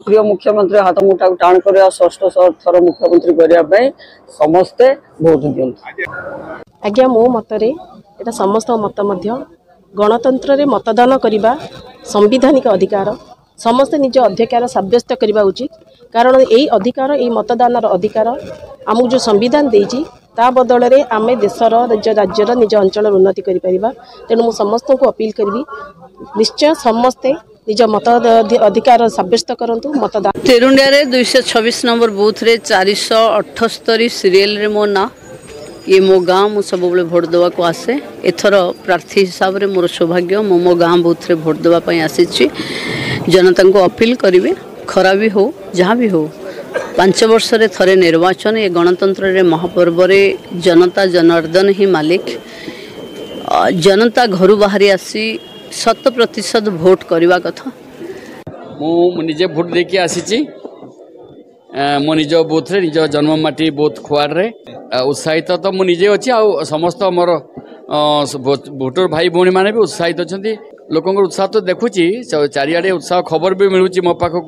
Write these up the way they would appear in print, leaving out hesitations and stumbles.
प्रिय मुख्यमंत्री हाथ मुठा टाण कर षष्ठ थर मुख्यमंत्री करने समस्ते भोट दियंतु। आज्ञा मो मतरे एटा समस्त मत गणतंत्र रे मतदान करने संविधानिक अधिकार समस्ते निज अधिकार सब्यस्त करने उचित कारण यही अधिकार यही मतदान अधिकार आमको जो संविधान देती ता बदल में आम देशर निज राज्यर निज अंचल उन्नति कर तेणु मुझे समस्त को अपील करी निश्चय समस्ते निज मत अधिकार सब्यस्त करंतु मतदान। तेरुंडिया रे 226 नंबर बूथ रे 478 सीरियल रे मो ना ये मो गाँ मु सब भोट देवा को आसे एथर प्रार्थी हिसाब रे मोर सौभाग्य मो गाँ बूथ रे भोट देवाई आसी जनता को अपील करी खरा भी हो जहाँ भी हो 5 वर्ष रे थरे निर्वाचन ये गणतंत्र रे महापर्व रे जनता जनार्दन ही मालिक जनता घर बाहरी आसी 100% भोट करवा कथा मुझे भोट देके आसी मो निज बूथ रे निज जन्ममाटी बूथ खुआड़ रे उत्साहित तो मुझे अच्छी आ समस्त मोर भोटर भाई भौणी मैंने भी उत्साहित अच्छा लोक उत्साह तो देखुची चारिआडे उत्साह खबर भी मिलूँ मो पाखक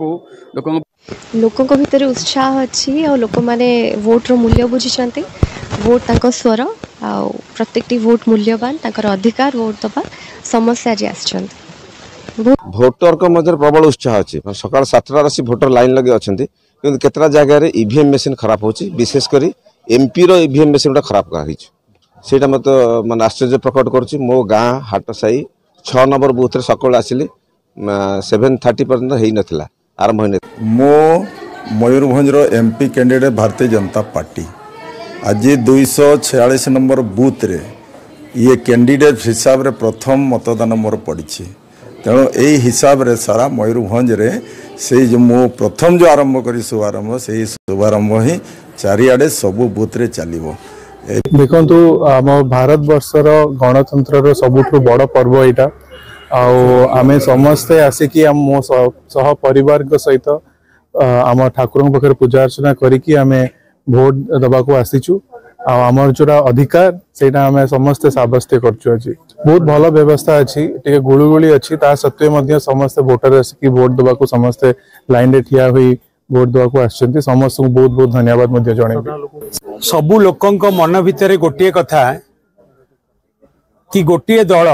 लोक भितर उत्साह अच्छी और लोक मैंने वोट रो मूल्य बुझी वोट तांको स्वर आ प्रत्येक वोट मूल्यवान अधिकार वोट दबा समस्या आज आस भोटर को मध्य प्रबल उत्साह अच्छी सकाल 7टार आसी भोटर लाइन लगे अच्छा कि केतरा जगह ईवीएम मेसीन खराब हो विशेषकर एमपी रो ईवीएम मेसीन गुटा खराब कर मत मैं आश्चर्य प्रकट करुच्ची मो गाँ हाटसाई 6 नंबर बूथ रे सकाल आसिली 7:30 पर्यंत हो नाला आरंभ हो मो Mayurbhanj MP candidate Bharatiya Janata party आज 246 नंबर बूथ रे ये कैंडिडेट हिसाब रे प्रथम मतदान मोर पड़ी तेणु यही हिसाब रे सारा मयूरभंज रे से जो मो प्रथम जो आरंभ करी शुभारंभ से शुभारंभ ही चारिआडे सबू बूथ रे चलिबो। देखो आम भारत वर्षर गणतंत्र सबुठ बड़ पर्व यहाँ आम समस्ते आसिकी मो सह परिवार सहित आम ठाकुर पाखे पूजा अर्चना करिकी आमे भोट दबा को आसीचु आमर जोड़ा अधिकार से समस्ते साब्यस्त कर बहुत भल व्यवस्था अच्छी टे गुड़गुड़ी अच्छी ता सत्वे समस्ते भोटर आसिकी भोट दबा को समस्ते लाइन रे ठिया हुई भोट दबा को आसछन्ती समस्त को बहुत बहुत धन्यवाद जन सबू लोकंक मन भितर गोटे कथा कि गोटे दल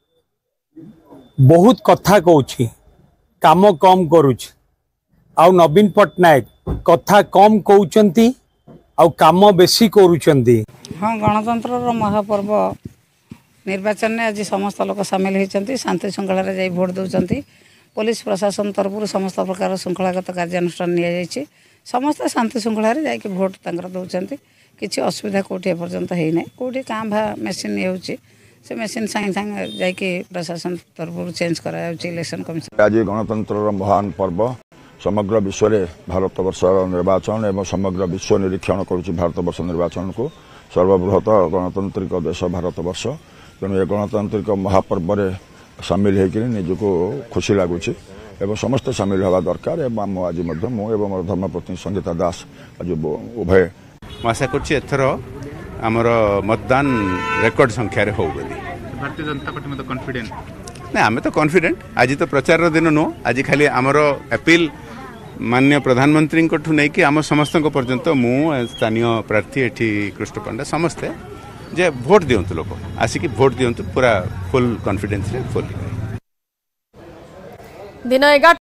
बहुत कथा कहूँ काम कम करुच आउ नवीन पट्टनायक कथा कम कहते आउ काम बेसी करुचंती। हाँ गणतंत्र महापर्व निर्वाचन में आज समस्त लोग सामिल होती शांति श्रृंखला जा भोट दौरान पुलिस प्रशासन तरफ समस्त प्रकार श्रृंखलागत कार्यानुष्ठान नि समस्त शांति श्रृंखला जा भोट दौरान किसी असुविधा कौटी एपर्यंत होना कौटी काँ भा मेसीन ये से मेसीन सागे सागे जाकि प्रशासन तरफ चेंज करा इलेक्शन कमिशन। आज गणतंत्र महान पर्व समग्र विश्व रे भारत वर्ष निर्वाचन एवं समग्र विश्व निरीक्षण करुच्ची भारत वर्ष निर्वाचन को सर्वबृहत गणतांत्रिक देश भारत वर्ष तेणु ये गणतांत्रिक महापर्व रे सामिल होकर निजक खुशी लगुच एवं समस्त सामिल हवा दरकार एवं आज मोर धर्मपत्नी संगीता दास आज उभय आशा कर आमर मतदान रेकर्ड संख्यार हो भारतीय जनता पार्टी में कॉन्फिडेंट ना आम तो कॉन्फिडेंट आज तो प्रचार दिन नुह आज खाली आमर अपील माननीय प्रधानमंत्री नहीं कि आम समस्त पर्यंत मु स्थानीय प्रार्थी एठी कृष्ण पंडा समस्ते जे भोट दिंतु लोक आसिक भोट दिंतु पूरा फुल कॉन्फिडेंस रे फुल दिन 11